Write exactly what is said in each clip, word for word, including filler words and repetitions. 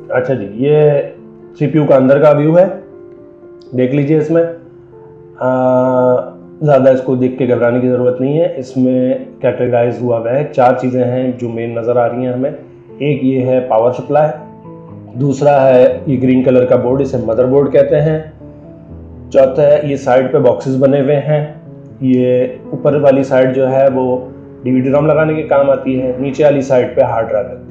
अच्छा जी, ये सीपीयू का अंदर का व्यू है, देख लीजिए। इसमें ज़्यादा इसको देख के घबराने की ज़रूरत नहीं है। इसमें कैटेगराइज हुआ हुआ है, चार चीज़ें हैं जो मेन नज़र आ रही हैं हमें। एक ये है पावर सप्लाई, दूसरा है ये ग्रीन कलर का बोर्ड, इसे मदरबोर्ड कहते हैं। चौथा है ये साइड पे बॉक्सेस बने हुए हैं, ये ऊपर वाली साइड जो है वो डीवीडी रोम लगाने के काम आती है, नीचे वाली साइड पे हार्ड ड्राइव लगती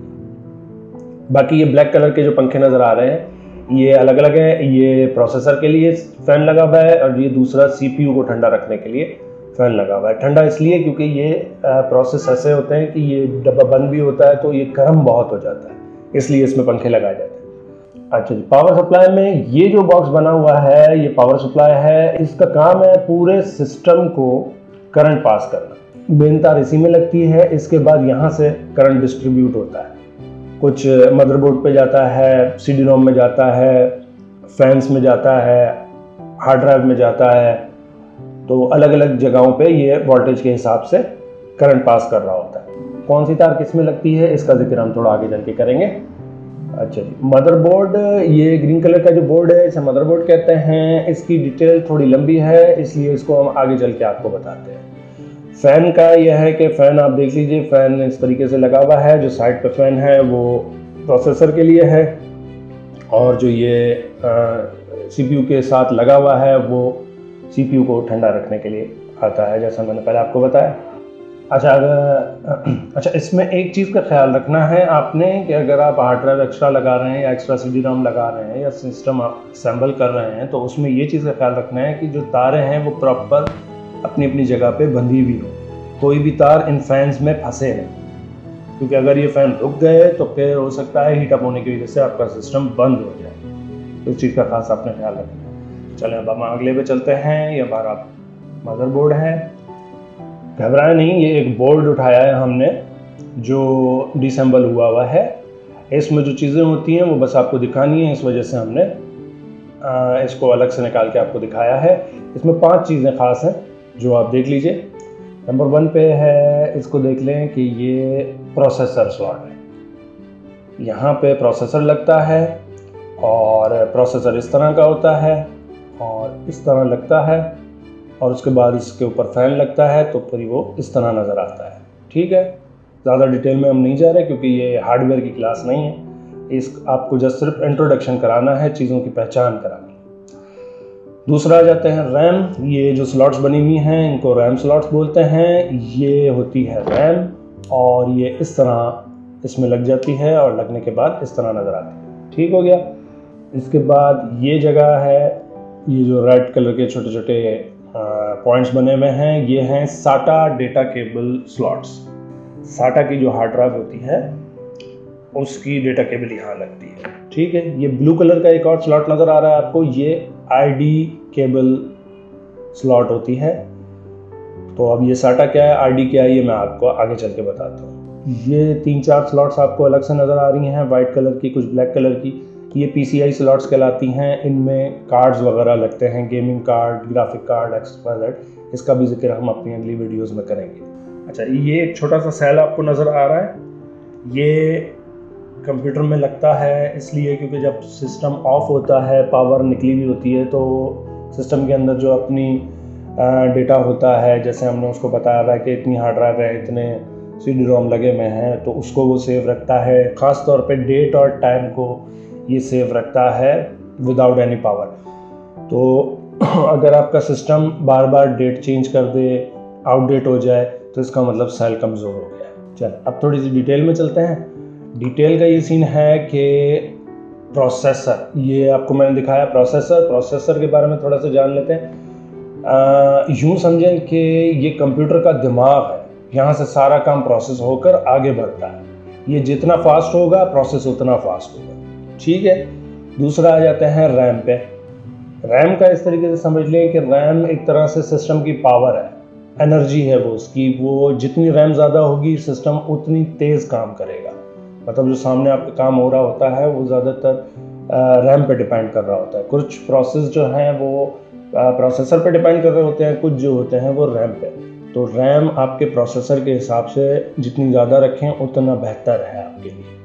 है। बाकी ये ब्लैक कलर के जो पंखे नज़र आ रहे हैं ये अलग अलग है, ये प्रोसेसर के लिए फैन लगा हुआ है और ये दूसरा सीपीयू को ठंडा रखने के लिए फैन लगा हुआ है। ठंडा इसलिए क्योंकि ये प्रोसेस ऐसे होते हैं कि ये डब्बा बंद भी होता है तो ये गर्म बहुत हो जाता है, इसलिए इसमें पंखे लगाए जाते हैं। अच्छा जी, पावर सप्लाई में ये जो बॉक्स बना हुआ है ये पावर सप्लाई है। इसका काम है पूरे सिस्टम को करंट पास करना। मेन तार इसी में लगती है, इसके बाद यहाँ से करंट डिस्ट्रीब्यूट होता है, कुछ मदरबोर्ड पे जाता है, सीडी रोम में जाता है, फैंस में जाता है, हार्ड ड्राइव में जाता है। तो अलग अलग जगहों पे ये वोल्टेज के हिसाब से करंट पास कर रहा होता है। कौन सी तार किस में लगती है इसका जिक्र हम थोड़ा आगे चल के करेंगे। अच्छा जी, मदरबोर्ड, ये ग्रीन कलर का जो बोर्ड है इसे मदरबोर्ड कहते हैं। इसकी डिटेल थोड़ी लंबी है इसलिए इसको हम आगे चल के आपको बताते हैं। फ़ैन का यह है कि फ़ैन आप देख लीजिए, फ़ैन इस तरीके से लगा हुआ है। जो साइड पे फ़ैन है वो प्रोसेसर के लिए है और जो ये सीपीयू के साथ लगा हुआ है वो सीपीयू को ठंडा रखने के लिए आता है, जैसा मैंने पहले आपको बताया। अच्छा अगर अच्छा इसमें एक चीज़ का ख्याल रखना है आपने कि अगर आप हार्ड ड्राइव एक्स्ट्रा लगा रहे हैं या एक्स्ट्रा सीडी रोम लगा रहे हैं या सिस्टम आप असेंबल कर रहे हैं तो उसमें ये चीज़ का ख्याल रखना है कि जो तारें हैं वो प्रॉपर अपनी अपनी जगह पे बंधी हुई हो, कोई भी तार इन फैंस में फंसे नहीं, क्योंकि अगर ये फ़ैन रुक गए तो फिर हो सकता है हीट अप होने की वजह से आपका सिस्टम बंद हो जाए। तो इस चीज़ का खास आपने ख्याल रखना है। चलें अब हम अगले पे चलते हैं। ये हमारा मदरबोर्ड है। घबराए नहीं, ये एक बोर्ड उठाया है हमने जो डिसेंबल हुआ हुआ है। इसमें जो चीज़ें होती हैं वो बस आपको दिखानी है, इस वजह से हमने आ, इसको अलग से निकाल के आपको दिखाया है। इसमें पांच चीज़ें ख़ास हैं जो आप देख लीजिए। नंबर वन पे है, इसको देख लें कि ये प्रोसेसर स्लॉट है। यहाँ पे प्रोसेसर लगता है और प्रोसेसर इस तरह का होता है और इस तरह लगता है और उसके बाद इसके ऊपर फ़ैन लगता है तो फिर वो इस तरह नज़र आता है। ठीक है, ज़्यादा डिटेल में हम नहीं जा रहे क्योंकि ये हार्डवेयर की क्लास नहीं है। इस आपको जस्ट सिर्फ इंट्रोडक्शन कराना है, चीज़ों की पहचान करानी है। दूसरा आ जाते हैं रैम। ये जो स्लॉट्स बनी हुई हैं इनको रैम स्लॉट्स बोलते हैं। ये होती है रैम और ये इस तरह इसमें लग जाती है और लगने के बाद इस तरह नज़र आती है। ठीक हो गया। इसके बाद ये जगह है, ये जो रेड कलर के छोटे छोटे पॉइंट्स बने हुए हैं ये हैं साटा डेटा केबल स्लॉट्स। साटा की जो हार्ड ड्राइव होती है उसकी डेटा केबल यहाँ लगती है। ठीक है, ये ब्लू कलर का एक और स्लॉट नज़र आ रहा है आपको, ये आईडी केबल स्लॉट होती है। तो अब ये साटा क्या है, आईडी क्या है, ये मैं आपको आगे चल के बताता हूँ। ये तीन चार स्लॉट्स आपको अलग से नज़र आ रही हैं, वाइट कलर की, कुछ ब्लैक कलर की। ये पीसीआई स्लॉट्स कहलाती हैं। इनमें कार्ड्स वगैरह लगते हैं, gaming card, graphic card, expired. इसका भी जिक्र हम अपनी अगली वीडियोस में करेंगे। अच्छा, ये एक छोटा सा सेल आपको नज़र आ रहा है, ये कंप्यूटर में लगता है इसलिए क्योंकि जब सिस्टम ऑफ होता है, पावर निकली हुई होती है, तो सिस्टम के अंदर जो अपनी डेटा होता है, जैसे हमने उसको बताया हुआ है कि इतनी हार्ड ड्राइव है, इतने सीडी रोम लगे हुए हैं, तो उसको वो सेव रखता है। ख़ास तौर पे डेट और टाइम को ये सेव रखता है विदाउट एनी पावर। तो अगर आपका सिस्टम बार बार डेट चेंज कर दे, आउटडेट हो जाए, तो इसका मतलब सेल कमज़ोर हो गया। चल अब थोड़ी सी डिटेल में चलते हैं। डिटेल का ये सीन है कि प्रोसेसर, ये आपको मैंने दिखाया प्रोसेसर। प्रोसेसर के बारे में थोड़ा सा जान लेते हैं। यूँ समझें कि ये कंप्यूटर का दिमाग है, यहाँ से सारा काम प्रोसेस होकर आगे बढ़ता है। ये जितना फास्ट होगा प्रोसेस उतना फास्ट होगा। ठीक है। दूसरा आ जाते हैं रैम पे। रैम का इस तरीके से समझ लें कि रैम एक तरह से सिस्टम की पावर है, एनर्जी है वो उसकी। वो जितनी रैम ज़्यादा होगी सिस्टम उतनी तेज़ काम करेगा। मतलब जो सामने आपका काम हो रहा होता है वो ज़्यादातर रैम पे डिपेंड कर रहा होता है। कुछ प्रोसेस जो हैं वो प्रोसेसर पे डिपेंड कर रहे होते हैं, कुछ जो होते हैं वो रैम पे। तो रैम आपके प्रोसेसर के हिसाब से जितनी ज़्यादा रखें उतना बेहतर है आपके लिए।